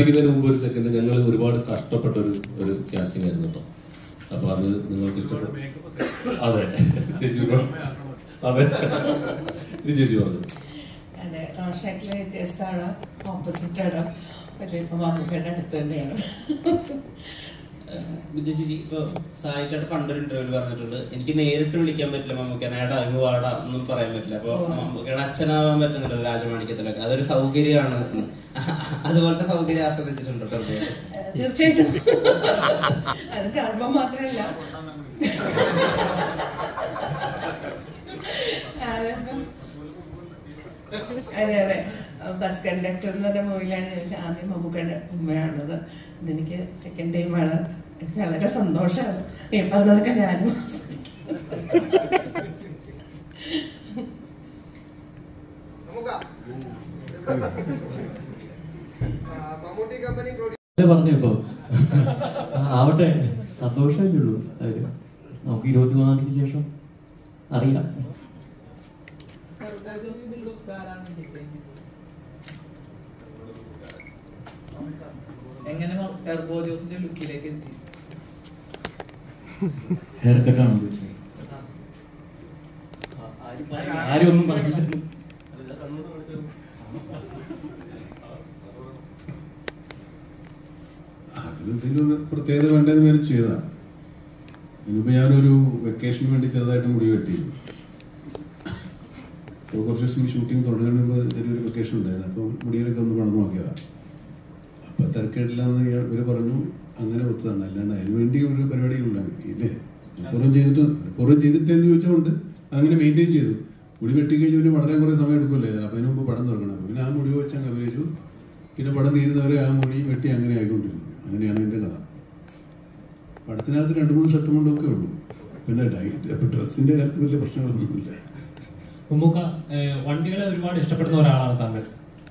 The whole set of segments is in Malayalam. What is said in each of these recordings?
മുമ്പ് ഒരു സെക്കൻഡ് ഞങ്ങൾ ഒരുപാട് കഷ്ടപ്പെട്ട ഒരു കാസ്റ്റിംഗ് ആയിരുന്നു കേട്ടോ. അപ്പൊ അത് നിങ്ങൾക്ക് ഇഷ്ടപ്പെട്ടു? അതെ ചേച്ചി അതെ ചേച്ചി പറഞ്ഞു. അതെ, റോഷാക്കിലെ വ്യത്യസ്തമാണ്, ഓപ്പോസിറ്റ് ആണ്. പക്ഷെ ഇപ്പൊ മമ്മൂക്കയുടെ അടുത്ത് തന്നെയാണ്. വിദ്യ ചേച്ചി, ഇപ്പൊ സായി ചേട്ടൻ പണ്ടൊരു ഇന്റർവ്യൂവിൽ പറഞ്ഞിട്ടുണ്ട്, എനിക്ക് നേരിട്ട് വിളിക്കാൻ പറ്റില്ല മമ്മൂക്കനെ, ഏടാ അങ്ങ് വാടാ ഒന്നും പറയാൻ പറ്റില്ല. അപ്പൊ മമ്മൂക്കയുടെ അച്ഛനാവാൻ പറ്റുന്നില്ല രാജമാണിക്യത്തിലൊക്കെ, അതൊരു സൗകര്യമാണ്. അതുപോലത്തെ സൗകര്യം ആസ്വദിച്ചിട്ടുണ്ടോ? തീർച്ചയായിട്ടും. അത് കാണുമ്പോ മാത്രമല്ല, അതെ അതെ, ബസ് കണ്ടക്ടർ എന്ന് പറഞ്ഞ മൂവിയിലാണ് ആദ്യം മമ്മൂക്കയുടെ ഉമ്മയാണത്. ഇതെനിക്ക് സെക്കൻഡ് ടൈമാണ്. എനിക്ക് വളരെ സന്തോഷമാണ്. ഈ പറഞ്ഞതൊക്കെ ഞാനും പറഞ്ഞപ്പോ ആവട്ടെ, സന്തോഷമല്ലേ ഉള്ളൂ. അതിന് നമുക്ക് 23-ാം തീയതിക്ക് ശേഷം അറിയാം. എങ്ങനെ ടർബോ ജോസിന്റെ ലുക്കിലേക്ക് എത്തി? ഹെയർ കട്ടാണ് ഉദ്ദേശിച്ചത്. ആരും ഒന്നും പറഞ്ഞില്ല. അതിനെന്തെങ്കിലും ഒരു പ്രത്യേകത വേണ്ടതെന്ന് പേര് ചെയ്തതാണ്. ഇനിയിപ്പോൾ ഞാനൊരു വെക്കേഷന് വേണ്ടി ചെറുതായിട്ട് മുടി വെട്ടിയിരുന്നു. അപ്പോൾ കുറച്ച് ദിവസം ഷൂട്ടിങ് തുടങ്ങുന്നതിന് മുമ്പ് ചെറിയൊരു വെക്കേഷൻ ഉണ്ടായിരുന്നു. അപ്പോൾ മുടിയിലൊക്കെ ഒന്ന് പണം നോക്കിയതാണ്. അപ്പോൾ തിരക്കേടില്ലാന്ന് ഇവർ പറഞ്ഞു, അങ്ങനെ ഒത്തതാണ്. അല്ലാണ്ട് അതിന് വേണ്ടി ഒരു പരിപാടികളുണ്ടാകും ഇല്ലേ. പുറം ചെയ്തിട്ടെന്ന് ചോദിച്ചുകൊണ്ട് അങ്ങനെ മെയിൻറ്റെയിൻ ചെയ്തു. മുടി വെട്ടിക്കഴിഞ്ഞാൽ വളരെ കുറേ സമയം എടുക്കുമല്ലേ. അപ്പോൾ അതിന് മുമ്പ് പടം തുടങ്ങണം. അപ്പോൾ പിന്നെ ആ മുടി വെച്ച് അങ്ങ് അഭിനയിച്ചു. പിന്നെ പടം തീരുന്നവരെ ആ മുടി വെട്ടി അങ്ങനെ ആയിക്കൊണ്ടിരുന്നു. അങ്ങനെയാണ് എൻ്റെ കഥ. പടത്തിനകത്ത് 2-3 ഷർട്ടും കൊണ്ടൊക്കെ ഉള്ളൂ. പിന്നെ ഡ്രസ്സിന്റെ കാര്യത്തിൽ വലിയ പ്രശ്നങ്ങളൊന്നുമില്ല. മമ്മൂക്ക വണ്ടികളെ ഒരുപാട് ഇഷ്ടപ്പെടുന്ന ഒരാളാണ് താങ്കൾ.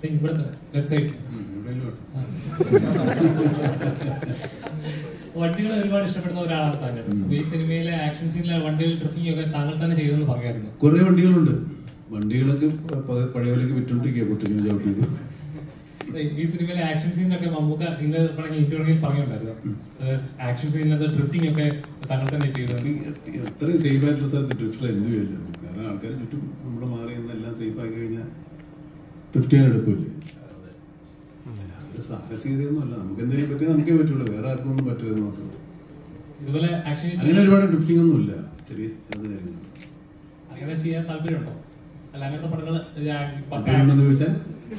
വണ്ടികളെ ഒരുപാട് ഇഷ്ടപ്പെടുന്ന ഒരാളാണ് താങ്കൾ. ഈ സിനിമയിലെ ആക്ഷൻ സീനിലെ വണ്ടികൾ ഡ്രിഫ്റ്റിംഗ് ഒക്കെ താങ്കൾ തന്നെ ചെയ്തെന്ന് പറയായിരുന്നു. കുറെ വണ്ടികളുണ്ട്. വണ്ടികളൊക്കെ പഴയ പോലെയൊക്കെ വിറ്റോണ്ടിരിക്കുക. പൊട്ടിഞ്ഞു ചവിട്ടിയത്. ഈ സിനിമയിലെ ആക്ഷൻ സീനിലൊക്കെ മമ്മൂക്ക ഇന്ന് ഇന്റർവ്യൂവിൽ പറഞ്ഞിട്ടുണ്ടായിരുന്നു, ആക്ഷൻ സീനിലത് ഡ്രിഫ്റ്റിംഗ് ഒക്കെ താങ്കൾ തന്നെ ചെയ്തത്. അത്രയും സേഫ് ആയിട്ടുള്ള സ്ഥലത്ത് ഡ്രിഫ്റ്റ് എന്ത് ചെയ്യില്ല. കാരണം ആൾക്കാർ ചുറ്റും നമ്മുടെ മാറി എന്നെല്ലാം സേഫ് ആക്കി കഴിഞ്ഞാൽ ഡ്രിഫ്റ്റ് ചെയ്യാൻ എടുക്കില്ലേ. ഒരു സാഹസികതയൊന്നുമല്ല. നമുക്ക് എന്തെങ്കിലും പറ്റിയാൽ നമുക്കേ പറ്റുള്ളൂ, വേറെ ആർക്കും ഒന്നും പറ്റരുത് മാത്രം. ഇതുപോലെ അങ്ങനെ ഒരുപാട് ഡ്രിഫ്റ്റിംഗ് ഒന്നും ഇല്ല. ചെറിയ കാര്യങ്ങൾ അങ്ങനെ ചെയ്യാൻ താല്പര്യമുണ്ടോ? അല്ല, അങ്ങനത്തെ പടങ്ങൾ ചോദിച്ചാൽ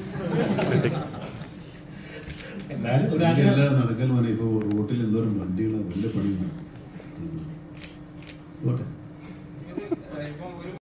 എല്ലാം നടക്കൽ മോനെ. ഇപ്പൊ റോട്ടിൽ എന്തോരം വണ്ടികളാണ്, വലിയ പണിയാണ്.